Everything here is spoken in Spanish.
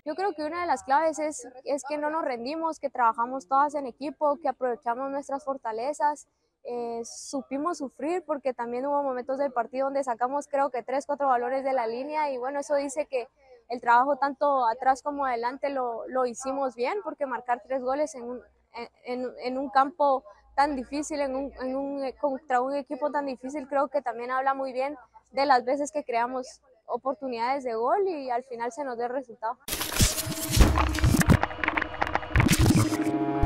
Yo creo que una de las claves es que no nos rendimos, que trabajamos todas en equipo, que aprovechamos nuestras fortalezas, supimos sufrir porque también hubo momentos del partido donde sacamos creo que 3, 4 balones de la línea y bueno, eso dice que el trabajo tanto atrás como adelante lo hicimos bien porque marcar 3 goles en un campo tan difícil, contra un equipo tan difícil, creo que también habla muy bien de las veces que creamos oportunidades de gol y al final se nos dé el resultado.